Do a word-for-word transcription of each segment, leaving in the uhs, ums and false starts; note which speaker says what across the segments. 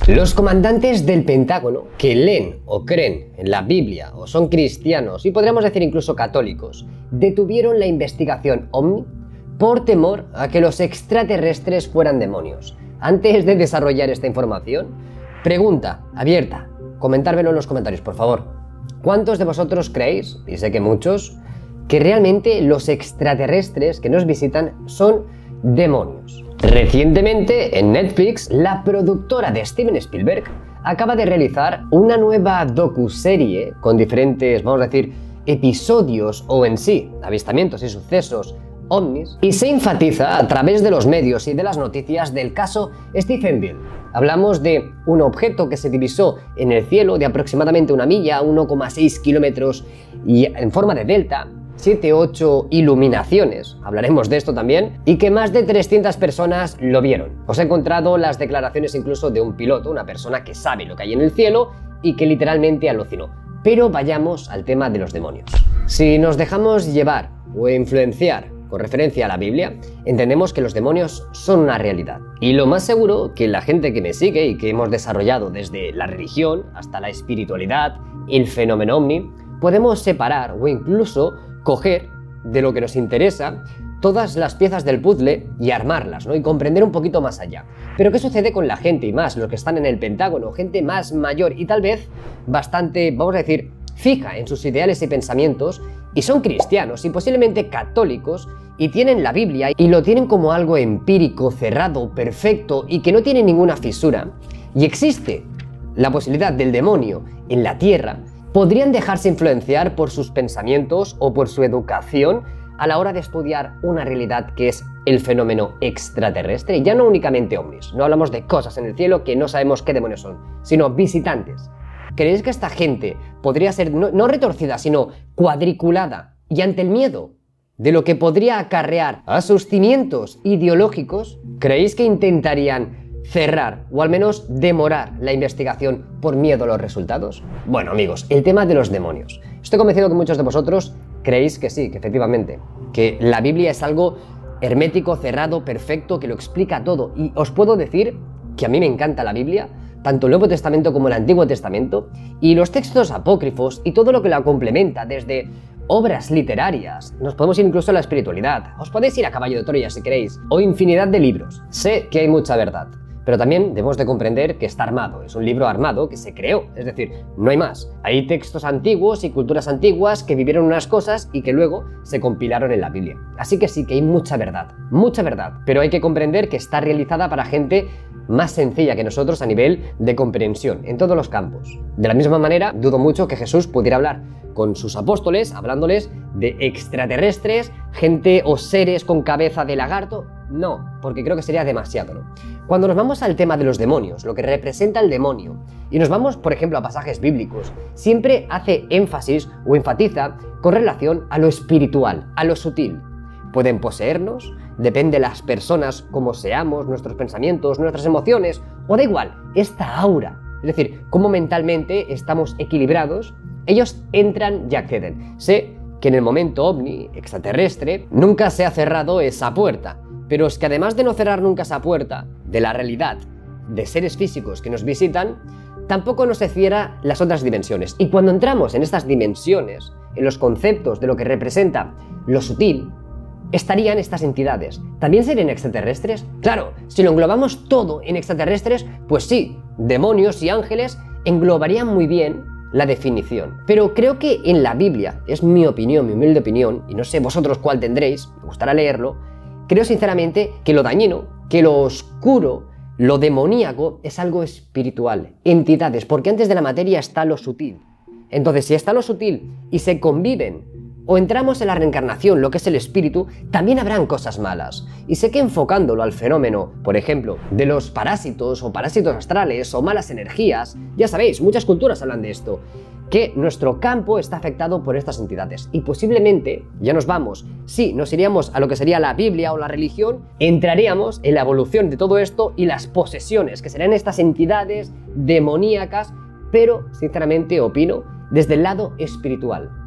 Speaker 1: Los comandantes del Pentágono que leen o creen en la Biblia o son cristianos y podríamos decir incluso católicos, detuvieron la investigación OVNI por temor a que los extraterrestres fueran demonios. Antes de desarrollar esta información, pregunta abierta, comentármelo en los comentarios, por favor. ¿Cuántos de vosotros creéis, y sé que muchos, que realmente los extraterrestres que nos visitan son demonios? Recientemente, en Netflix, la productora de Steven Spielberg acaba de realizar una nueva docuserie con diferentes, vamos a decir, episodios o en sí, avistamientos y sucesos ovnis, y se enfatiza a través de los medios y de las noticias del caso Stephenville. Hablamos de un objeto que se divisó en el cielo de aproximadamente una milla, uno coma seis kilómetros, y en forma de delta, siete u ocho iluminaciones, hablaremos de esto también, y que más de trescientas personas lo vieron. Os he encontrado las declaraciones incluso de un piloto, una persona que sabe lo que hay en el cielo y que literalmente alucinó. Pero vayamos al tema de los demonios. Si nos dejamos llevar o influenciar con referencia a la Biblia, entendemos que los demonios son una realidad. Y lo más seguro que la gente que me sigue y que hemos desarrollado desde la religión hasta la espiritualidad, el fenómeno ovni, podemos separar o incluso coger de lo que nos interesa todas las piezas del puzzle y armarlas, ¿no? Y comprender un poquito más allá. Pero ¿qué sucede con la gente y más los que están en el Pentágono? Gente más mayor y tal vez bastante, vamos a decir, fija en sus ideales y pensamientos, y son cristianos y posiblemente católicos y tienen la Biblia y lo tienen como algo empírico, cerrado, perfecto y que no tiene ninguna fisura, y existe la posibilidad del demonio en la tierra, podrían dejarse influenciar por sus pensamientos o por su educación a la hora de estudiar una realidad que es el fenómeno extraterrestre, ya no únicamente ovnis, no hablamos de cosas en el cielo que no sabemos qué demonios son, sino visitantes. ¿Creéis que esta gente podría ser no, no retorcida, sino cuadriculada y ante el miedo de lo que podría acarrear a sus cimientos ideológicos? ¿Creéis que intentarían cerrar o al menos demorar la investigación por miedo a los resultados? Bueno, amigos, el tema de los demonios. Estoy convencido que muchos de vosotros creéis que sí, que efectivamente, que la Biblia es algo hermético, cerrado, perfecto, que lo explica todo. Y os puedo decir que a mí me encanta la Biblia, tanto el Nuevo Testamento como el Antiguo Testamento, y los textos apócrifos y todo lo que la complementa, desde obras literarias, nos podemos ir incluso a la espiritualidad, os podéis ir a Caballo de Troya si queréis, o infinidad de libros. Sé que hay mucha verdad, pero también debemos de comprender que está armado, es un libro armado que se creó, es decir, no hay más. Hay textos antiguos y culturas antiguas que vivieron unas cosas y que luego se compilaron en la Biblia. Así que sí que hay mucha verdad, mucha verdad, pero hay que comprender que está realizada para gente más sencilla que nosotros a nivel de comprensión, en todos los campos. De la misma manera, dudo mucho que Jesús pudiera hablar con sus apóstoles, hablándoles de extraterrestres, gente o seres con cabeza de lagarto. No, porque creo que sería demasiado, ¿no? Cuando nos vamos al tema de los demonios, lo que representa el demonio, y nos vamos, por ejemplo, a pasajes bíblicos, siempre hace énfasis o enfatiza con relación a lo espiritual, a lo sutil. Pueden poseernos, depende de las personas, cómo seamos, nuestros pensamientos, nuestras emociones, o da igual, esta aura, es decir, cómo mentalmente estamos equilibrados, ellos entran y acceden. Sé que en el momento ovni, extraterrestre, nunca se ha cerrado esa puerta, pero es que además de no cerrar nunca esa puerta de la realidad de seres físicos que nos visitan, tampoco nos se cierra las otras dimensiones. Y cuando entramos en estas dimensiones, en los conceptos de lo que representa lo sutil, estarían estas entidades. ¿También serían extraterrestres? Claro, si lo englobamos todo en extraterrestres, pues sí, demonios y ángeles englobarían muy bien la definición. Pero creo que en la Biblia, es mi opinión, mi humilde opinión, y no sé vosotros cuál tendréis, me gustará leerlo, creo sinceramente que lo dañino, que lo oscuro, lo demoníaco es algo espiritual, entidades, porque antes de la materia está lo sutil. Entonces, si está lo sutil y se conviven, o entramos en la reencarnación, lo que es el espíritu, también habrán cosas malas. Y sé que enfocándolo al fenómeno, por ejemplo, de los parásitos o parásitos astrales o malas energías, ya sabéis, muchas culturas hablan de esto, que nuestro campo está afectado por estas entidades. Y posiblemente, ya nos vamos, sí, nos iríamos a lo que sería la Biblia o la religión, entraríamos en la evolución de todo esto y las posesiones, que serían estas entidades demoníacas, pero sinceramente opino desde el lado espiritual.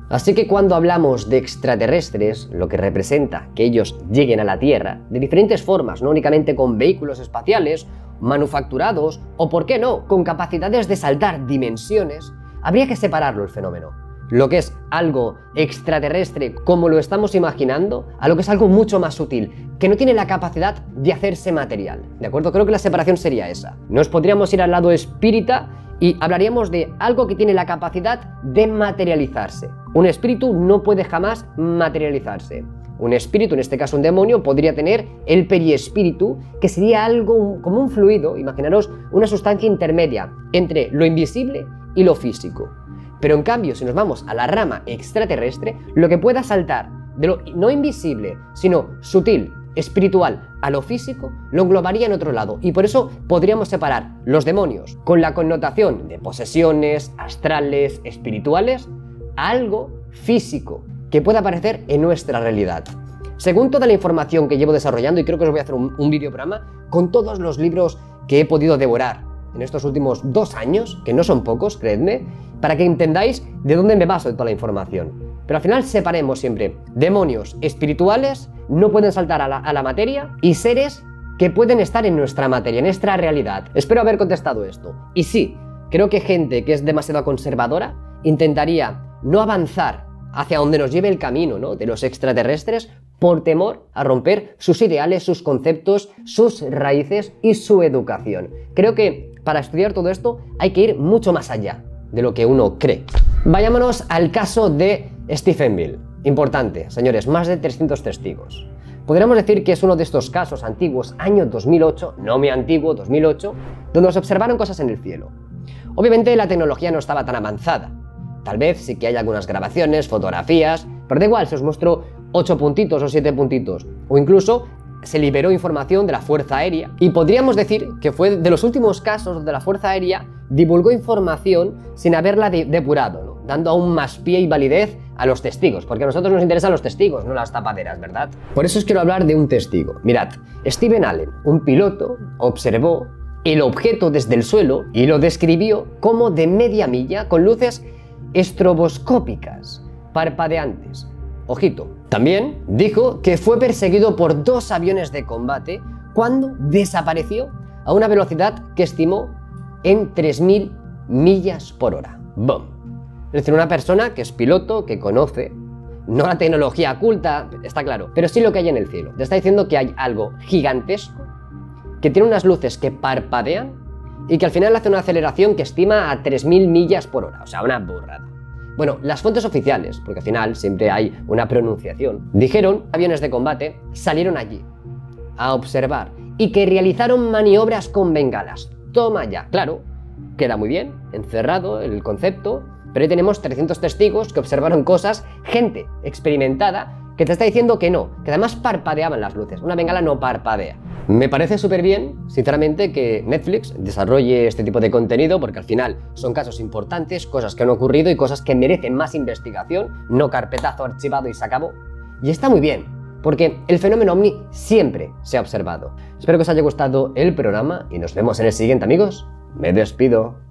Speaker 1: Así que cuando hablamos de extraterrestres, lo que representa que ellos lleguen a la Tierra de diferentes formas, no únicamente con vehículos espaciales, manufacturados o, por qué no, con capacidades de saltar dimensiones, habría que separarlo el fenómeno. Lo que es algo extraterrestre como lo estamos imaginando, a lo que es algo mucho más sutil, que no tiene la capacidad de hacerse material, ¿de acuerdo? Creo que la separación sería esa. Nos podríamos ir al lado espírita y hablaríamos de algo que tiene la capacidad de materializarse. Un espíritu no puede jamás materializarse. Un espíritu, en este caso un demonio, podría tener el periespíritu, que sería algo como un fluido, imaginaros una sustancia intermedia entre lo invisible y lo físico. Pero en cambio, si nos vamos a la rama extraterrestre, lo que pueda saltar de lo no invisible, sino sutil, espiritual, a lo físico, lo englobaría en otro lado. Y por eso podríamos separar los demonios con la connotación de posesiones, astrales, espirituales, a algo físico que pueda aparecer en nuestra realidad. Según toda la información que llevo desarrollando, y creo que os voy a hacer un, un videoprograma con todos los libros que he podido devorar en estos últimos dos años, que no son pocos, creedme, para que entendáis de dónde me baso de toda la información. Pero al final separemos siempre demonios espirituales, no pueden saltar a la, a la materia, y seres que pueden estar en nuestra materia, en nuestra realidad. Espero haber contestado esto. Y sí, creo que gente que es demasiado conservadora intentaría no avanzar hacia donde nos lleve el camino, ¿no?, de los extraterrestres, por temor a romper sus ideales, sus conceptos, sus raíces y su educación. Creo que para estudiar todo esto hay que ir mucho más allá de lo que uno cree. Vayámonos al caso de Stephenville. Importante, señores, más de trescientos testigos. Podríamos decir que es uno de estos casos antiguos, año dos mil ocho, no muy antiguo, dos mil ocho, donde se observaron cosas en el cielo. Obviamente la tecnología no estaba tan avanzada. Tal vez sí que hay algunas grabaciones, fotografías, pero da igual si os muestro ocho puntitos o siete puntitos. O incluso se liberó información de la Fuerza Aérea y podríamos decir que fue de los últimos casos donde la Fuerza Aérea divulgó información sin haberla de depurado, ¿no?, dando aún más pie y validez a los testigos, porque a nosotros nos interesan los testigos, no las tapaderas, ¿verdad? Por eso os quiero hablar de un testigo. Mirad, Stephen Allen, un piloto, observó el objeto desde el suelo y lo describió como de media milla con luces estroboscópicas, parpadeantes. Ojito. También dijo que fue perseguido por dos aviones de combate cuando desapareció a una velocidad que estimó en tres mil millas por hora. ¡Bum! Es decir, una persona que es piloto, que conoce, no la tecnología oculta, está claro, pero sí lo que hay en el cielo. Te está diciendo que hay algo gigantesco, que tiene unas luces que parpadean y que al final hace una aceleración que estima a tres mil millas por hora, o sea, una burrada. Bueno, las fuentes oficiales, porque al final siempre hay una pronunciación, dijeron que aviones de combate salieron allí a observar y que realizaron maniobras con bengalas. Toma ya, claro, queda muy bien, encerrado el concepto, pero ahí tenemos trescientos testigos que observaron cosas, gente experimentada que te está diciendo que no, que además parpadeaban las luces. Una bengala no parpadea. Me parece súper bien, sinceramente, que Netflix desarrolle este tipo de contenido, porque al final son casos importantes, cosas que han ocurrido y cosas que merecen más investigación, no carpetazo archivado y se acabó. Y está muy bien, porque el fenómeno ovni siempre se ha observado. Espero que os haya gustado el programa y nos vemos en el siguiente, amigos. Me despido.